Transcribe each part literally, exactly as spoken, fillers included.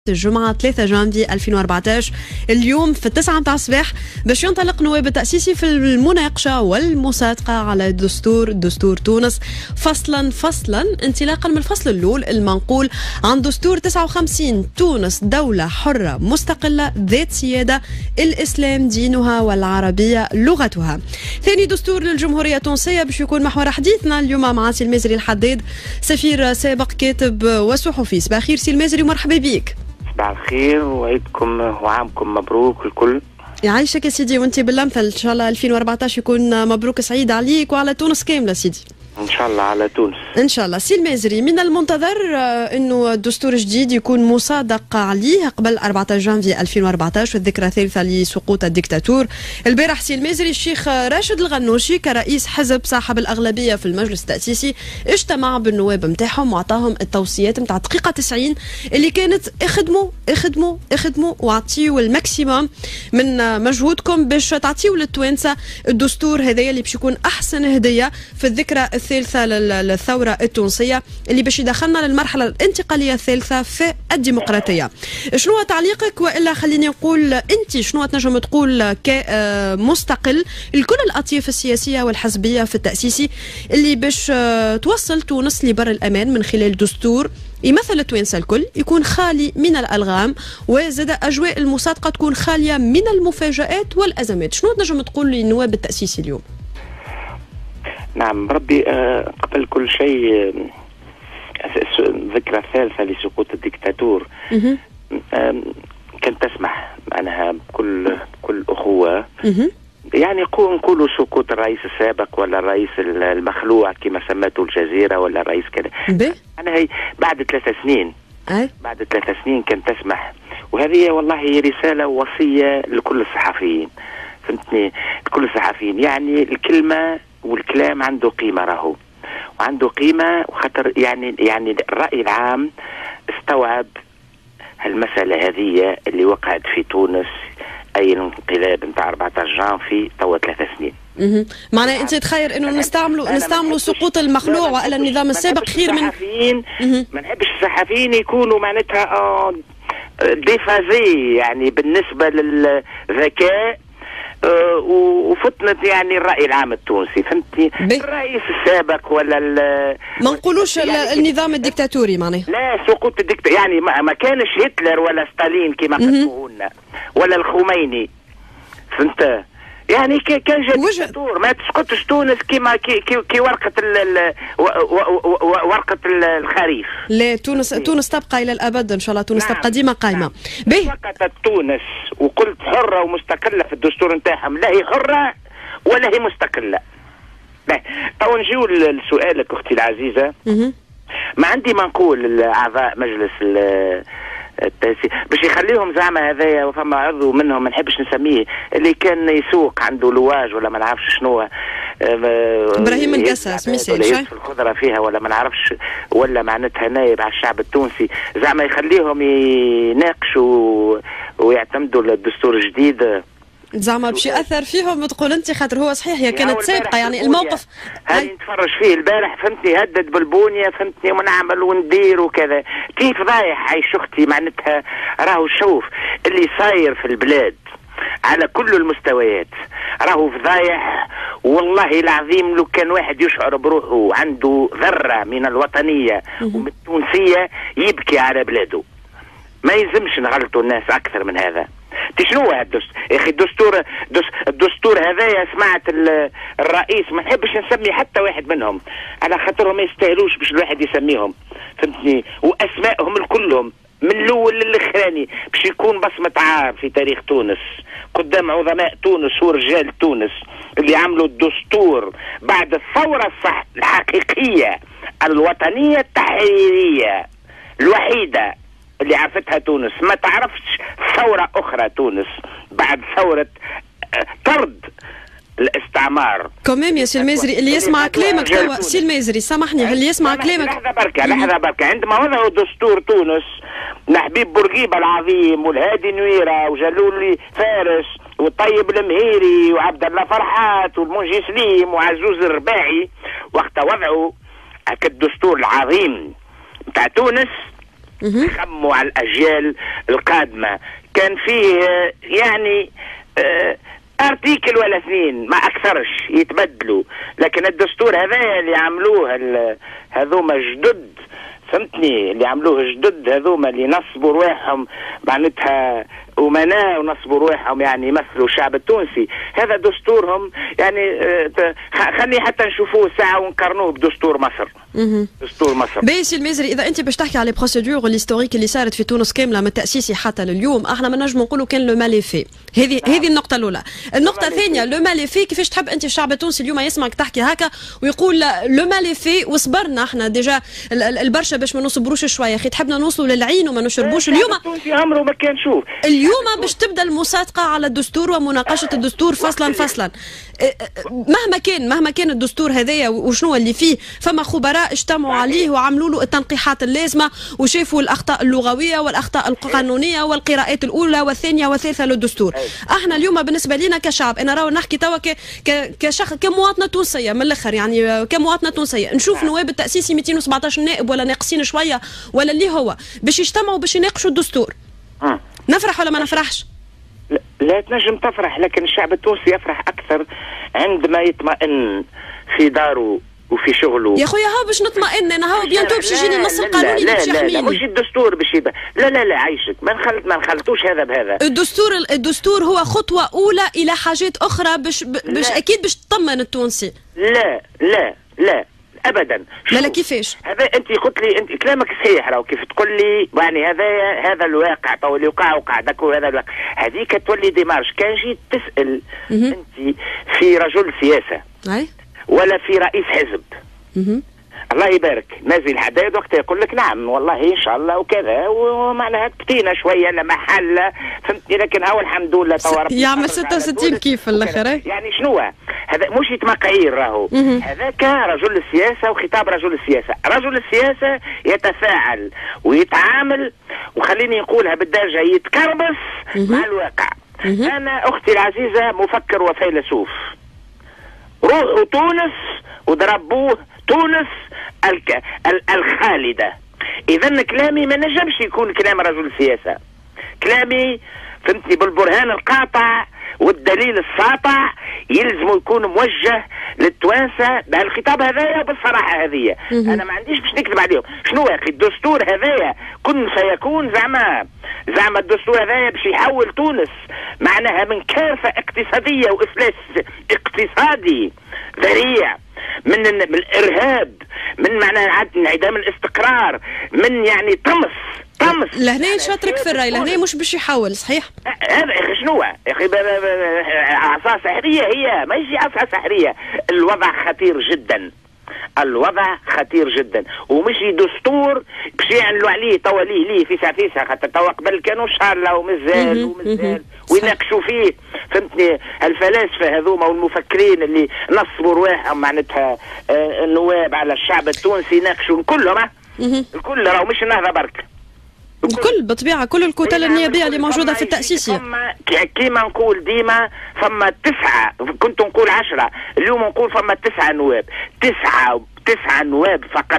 الجمعة ثلاثة جانفي ألفين وأربعطاش اليوم في التسعة متاع الصباح باش ينطلق نواب التأسيسي في المناقشة والمصادقة على دستور دستور تونس فصلا فصلا انطلاقا من الفصل الأول المنقول عن دستور تسعة وخمسين. تونس دولة حرة مستقلة ذات سيادة، الإسلام دينها والعربية لغتها. ثاني دستور للجمهورية التونسية باش يكون محور حديثنا اليوم مع سي المازري الحداد، سفير سابق كاتب وصحفي. صباح الخير سي المازري ومرحبا بك. صباح الخير وعيدكم وعامكم مبروك الكل. يعيشك يا سيدي وانت بالامثل، ان شاء الله ألفين وأربعطاش يكون مبروك سعيد عليك وعلى تونس كامله سيدي. ان شاء الله على تونس ان شاء الله. سي المازري، من المنتظر انه دستور جديد يكون مصادق عليه قبل أربعطاش جانفي ألفين وأربعطاش والذكرى الثالثه لسقوط الدكتاتور. البارح سي المازري الشيخ راشد الغنوشي كرئيس حزب صاحب الاغلبيه في المجلس التاسيسي اجتمع بالنواب نتاعهم واعطاهم التوصيات نتاع دقيقه تسعين اللي كانت اخدموا اخدموا اخدموا واعطيوا الماكسيموم من مجهودكم باش تعطيوا للتوانسه الدستور هذايا اللي باش يكون احسن هديه في الذكرى الثالثة للثورة التونسية اللي باش يدخلنا للمرحلة الانتقالية الثالثة في الديمقراطية. شنو تعليقك؟ وإلا خليني نقول أنت شنو تنجم تقول كمستقل لكل الأطياف السياسية والحزبية في التأسيسي اللي باش توصل تونس لبر الأمان من خلال دستور يمثل التوانسة الكل، يكون خالي من الألغام وزاد أجواء المصادقة تكون خالية من المفاجآت والأزمات. شنو تنجم تقول للنواب التأسيسي اليوم؟ نعم ربي، آه قبل كل شيء آه الذكرى الثالثة لسقوط الدكتاتور آه كانت تسمح معناها بكل بكل أخوة، يعني نقولوا سقوط الرئيس السابق ولا الرئيس المخلوع كما سمته الجزيرة ولا الرئيس كذا. أنا هي بعد ثلاث سنين أي؟ بعد ثلاث سنين كانت تسمح، وهذه والله رسالة ووصية لكل الصحفيين، فهمتني؟ لكل الصحفيين، يعني الكلمة والكلام عنده قيمة راهو، وعنده قيمة وخاطر يعني يعني الرأي العام استوعب هالمسألة هذه اللي وقعت في تونس، أي الانقلاب نتاع أربعطاش جانفي توا ثلاث سنين. اها معناها أنت تخير إنه نستعملوا نستعملوا سقوط المخلوع وإلا النظام السابق خير من الصحفيين. ما نحبش الصحفيين يكونوا معناتها ديفازي يعني بالنسبة للذكاء أه وفتنة يعني الرأي العام التونسي، فهمتني؟ الرئيس السابق ولا ما نقولوش يعني النظام الدكتاتوري معناه لا سقوط الدكتاتور، يعني ما, ما كانش هتلر ولا ستالين كما قالوا لنا ولا الخميني، فهمت؟ يعني كان جا دكتاتور ما تسقطش تونس كيما كي, كي, كي ورقة ال ورقة الخريف. لا تونس تونس تبقى إلى الأبد إن شاء الله، تونس نعم. تبقى ديما قايمة. نعم. به سقطت تونس وقلت حرة ومستقلة في الدستور نتاعهم، لا هي حرة ولا هي مستقلة. تو نجيو لسؤالك أختي العزيزة. مه. ما عندي ما نقول لأعضاء مجلس التأسيس باش يخليهم زعما هذايا، وفما عضو منهم ما نحبش نسميه اللي كان يسوق عنده لواج ولا ما نعرفش شنو، ابراهيم القصاص مثال شيء الخضره فيها ولا ما نعرفش، ولا معناتها نايب على الشعب التونسي، زعما يخليهم يناقشوا ويعتمدوا الدستور الجديد، زعما باش ياثر فيهم تقول انت، خاطر هو صحيح هي كانت سابقه يعني الموقف هاي نتفرج فيه البارح، فهمتني؟ هدد بالبونيه، فهمتني؟ ونعمل وندير وكذا، كيف ضايح عايش اختي معناتها. راهو شوف اللي صاير في البلاد على كل المستويات راهو فضايح، والله العظيم لو كان واحد يشعر بروحه عنده ذره من الوطنيه ومن التونسيه يبكي على بلاده. ما يلزمش نغلطوا الناس اكثر من هذا. شنو هو الدستور يا اخي؟ الدستور الدستور هذايا سمعت الرئيس، ما نحبش نسمي حتى واحد منهم على خاطرهم ما يستاهلوش باش الواحد يسميهم، فهمتني؟ واسمائهم الكلهم من الاول للاخراني باش يكون بصمه عار في تاريخ تونس قدام عظماء تونس ورجال تونس اللي عملوا الدستور بعد الثوره الصح الحقيقيه الوطنيه التحريريه الوحيده اللي عرفتها تونس. ما تعرفش ثورة أخرى تونس بعد ثورة طرد الاستعمار. كمام يا سي المازري اللي يسمع كلامك توا سي المازري سامحني اللي يسمع كلامك لحظة بركة لحظة بركة عندما وضعوا دستور تونس نحبيب بورقيبة العظيم والهادي نويرة وجلولي فارس والطيب المهيري وعبد الله فرحات والمنجي سليم وعزوز الرباعي، وقت وضعوا الدستور العظيم بتاع تونس خموا على الاجيال القادمه. كان فيه يعني اه ارتيكل ولا اثنين ما اكثرش يتبدلوا، لكن الدستور هذا اللي عملوه هذوما جدد، فهمتني، اللي عملوه جدد هذوما اللي نصبوا رواحهم معناتها امناء ونصبوا رواحهم يعني يمثلوا الشعب التونسي، هذا دستورهم يعني خلي حتى نشوفوه ساعه ونقارنوه بدستور مصر. دستور مصر. باهي المزري، اذا انت باش تحكي على البروسيدور الهيستوريك اللي صارت في تونس كامله من تاسيسي حتى لليوم، احنا ما نجموا نقولوا كان لو ماليفي. هذه آه. هذه النقطه الاولى. النقطه الثانيه لو ماليفي، كيفاش تحب انت الشعب التونسي اليوم يسمعك تحكي هكا ويقول لو ماليفي وصبرنا احنا ديجا البرشا باش ما نصبروش شويه، اخي تحبنا نوصلوا للعين وما نشربوش اليوم. التونسي عمره ما كان شوف اليوم باش تبدا المصادقه على الدستور ومناقشه الدستور فصلا فصلا. مهما كان مهما كان الدستور هذايا وشنو اللي فيه، فما خبراء اجتمعوا عليه وعملوا له التنقيحات اللازمه وشافوا الاخطاء اللغويه والاخطاء القانونيه والقراءات الاولى والثانيه والثالثه للدستور. احنا اليوم بالنسبه لنا كشعب، انا راهو نحكي توا كشخص كمواطنه تونسيه من الاخر، يعني كمواطنه تونسيه نشوف نواب التاسيسي مئتين وسبعطاش نائب ولا ناقصين شويه ولا اللي هو باش يجتمعوا باش يناقشوا الدستور. نفرح ولا ما نفرحش؟ لا, لا تنجم تفرح، لكن الشعب التونسي يفرح اكثر عندما يطمئن في داره وفي شغله. يا خويا هاو باش نطمئن انا، هاو بيانتو باش يجيني النص القانوني باش يحميني. لا لا مش الدستور باش يبقى، لا لا لا عايشك، ما نخلط ما نخلطوش هذا بهذا. الدستور الدستور هو خطوه اولى الى حاجات اخرى باش باش اكيد باش تطمن التونسي. لا لا لا ابدا. لا لا كيفاش؟ هذا انت قلت لي، انت كلامك صحيح، راهو كيف تقول لي يعني هذا هذا الواقع، تو اللي وقع وقع داك هذا الواقع، هذيك تولي ديمارش. كان جيت تسال انت في رجل سياسه اي ولا في رئيس حزب، الله يبارك، نازل الحداد وقتها يقول لك نعم والله ان شاء الله وكذا، ومعناها كبتينا شويه لا محل، فهمتني، لكن هو الحمد لله توا يعمل ستة وستين كيف في الاخر. يعني شنو هذا؟ مش يتمقعير راهو، هذاك رجل السياسه وخطاب رجل السياسه. رجل السياسه يتفاعل ويتعامل، وخليني نقولها بالدرجه يتكربس مع الواقع. انا اختي العزيزه مفكر وفيلسوف، روحوا تونس وضربوه تونس الك... الخالدة. إذا كلامي ما نجمش يكون كلام رجل سياسة، كلامي فهمتني بالبرهان القاطع والدليل الساطع، يلزم يكون موجه للتوانسة بهالخطاب هذايا وبالصراحة هذه. أنا ما عنديش باش نكذب عليهم. شنو يا أخي الدستور هذايا كن سيكون زعما زعما الدستور هذايا باش يحول تونس معناها من كارثة اقتصادية وإفلاس اقتصادي ذريع، من من الارهاب، من معناها انعدام الاستقرار، من يعني طمس طمس. لهنا شاطرك في الراي، لهنا مش باش يحول صحيح. هذا يا اخي شنو يا اخي عصا سحريه، هي ما يجي عصا سحريه. الوضع خطير جدا، الوضع خطير جدا، ومشي دستور باش يعملوا عليه توا ليه ليه في ساعتيسها، خاطر توا قبل كانوا شهر ومازال ومازال ويناقشوا فيه، فهمتني. الفلاسفه هذوما والمفكرين اللي نصبوا رواحهم معناتها آه النواب على الشعب التونسي يناقشوا كلهم، الكل راهو مش النهضه برك، الكل بالطبيعه، كل الكتل النيابيه اللي موجوده في التاسيسيه. كيما نقول ديما فما تسعه، كنت نقول عشره، اليوم نقول فما تسعه نواب، تسعه تسعه نواب فقط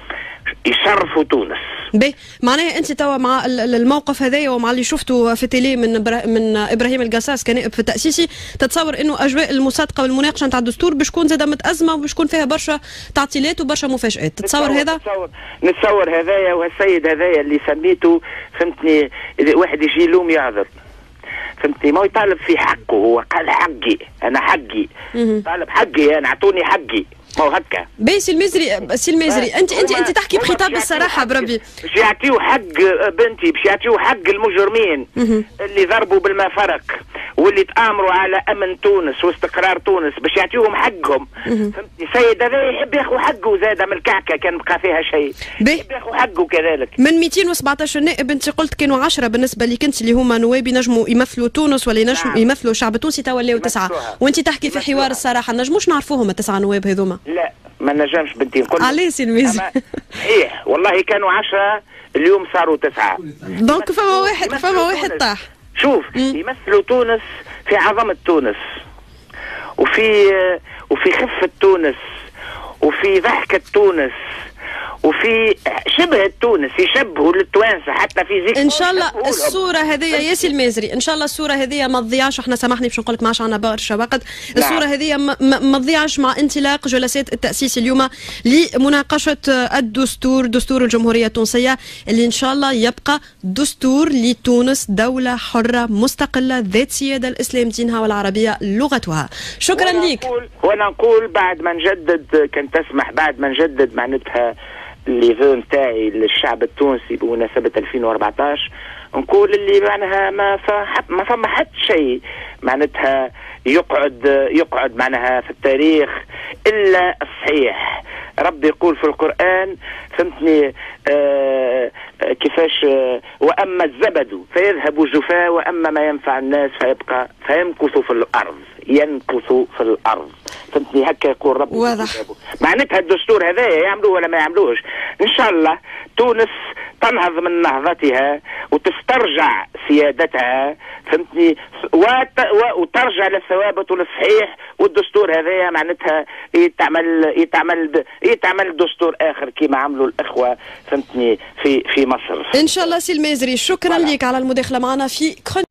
يشرفوا تونس. باهي معناها انت توا مع الموقف هذايا ومع اللي شفته في تيلي من من ابراهيم القصاص كنائب في التاسيسي، تتصور انه اجواء المصادقه والمناقشه نتاع الدستور باش تكون زاده متازمه وباش تكون فيها برشا تعطيلات وبرشا مفاجات، تتصور هذا؟ نتصور نتصور هذايا، وهالسيد هذايا اللي سميته فهمتني واحد يجي يلوم يعذر، فهمتني، ما يطالب في حقه، هو قال حقي انا حقي، طالب حقي انا اعطوني حقي، ما هو هكا. باهي سي المزري، سي المزري انت انت انت تحكي بخطاب الصراحه بربي، باش يعطيو حق بنتي، باش يعطيو حق المجرمين اللي ضربوا بالما فرق واللي تآمروا على امن تونس واستقرار تونس، باش يعطيوهم حقهم، فهمتني. السيد هذا يحب ياخذ حقه زاد من الكعكه كان بقى فيها شيء، يحب ياخذ حقه كذلك. من مئتين وسبعطاش نائب انت قلت كانوا عشرة بالنسبه لك انت اللي هما نواب ينجموا يمثلوا تونس ولا ينجموا يمثلوا الشعب التونسي، تولاو تسعه، وانت تحكي في حوار الصراحه نجموش نعرفوهم التسعه نواب هذوما. لا ما نجمش بنتي نقول عليه سي الميزي. صحيح والله كانوا عشرة اليوم صاروا تسعة، دونك فما واحد فما واحد طاح. شوف يمثلوا تونس في عظمة تونس وفي وفي خفة تونس وفي ضحكة تونس وفي شبه تونس يشبهوا للتوانسه حتى في زيك. ان شاء الله الصوره هذه ياسي المازري، ان شاء الله الصوره هذه ما تضيعش. احنا سامحني باش نقول لك ما عادش عندنا برشا وقت. الصوره هذه ما تضيعش مع انطلاق جلسات التاسيس اليوم لمناقشه الدستور، دستور الجمهوريه التونسيه اللي ان شاء الله يبقى دستور لتونس دوله حره مستقله ذات سياده، الاسلام دينها والعربيه لغتها. شكرا لك. وانا نقول بعد ما نجدد، كان تسمح بعد ما نجدد معناتها اللي فون تاعي للشعب التونسي بمناسبه ألفين وأربعطاش، نقول اللي معناها ما ما فما حتى شيء معناتها يقعد يقعد معناها في التاريخ الا الصحيح. ربي يقول في القرآن فهمتني آه كيفاش آه واما الزبد فيذهب جفاء واما ما ينفع الناس فيبقى فيمكث في الارض، ينكث في الارض. فهمتني هكا يقول ربي. واضح. معناتها الدستور هذا يعملوه ولا ما يعملوهش، ان شاء الله تونس تنهض من نهضتها وتسترجع سيادتها فهمتني وترجع للثوابت والصحيح، والدستور هذايا معناتها يتعمل يتعمل يتعمل دستور اخر كما عملوا الاخوه فهمتني في في مصر. ان شاء الله سي المازري، شكرا لك على المداخله معنا في